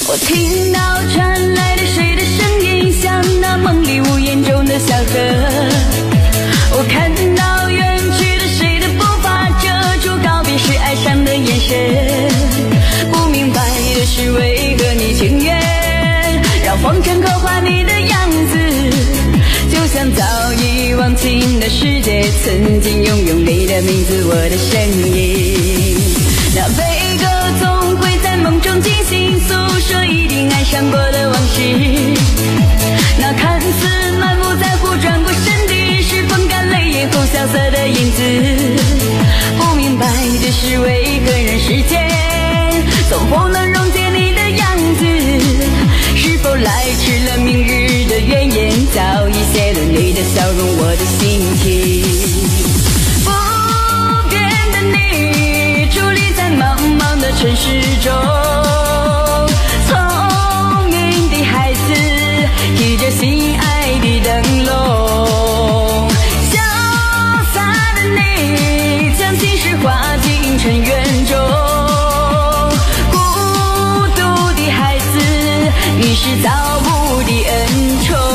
我听到传来的谁的声音，像那梦里屋檐中的小河。我看到远去的谁的步伐，遮住告别时哀伤的眼神。不明白的是为何你情愿让风尘刻画你的样子，就像早已忘情的世界曾经拥有你的名字，我的身影。那悲歌总会在梦中惊醒，诉说一定爱上过的往事。那看似满不在乎转过身的，是风干泪眼后萧瑟的影子。不明白的是为何人世间总不能溶解你的样子，是否来迟了明日的愿言，早已写了你的笑容，我的心情。不变的你伫立在茫茫的城市中，聪明的孩子提着心爱的灯笼，潇洒的你将心事化进尘缘中，孤独的孩子你是造物的恩宠。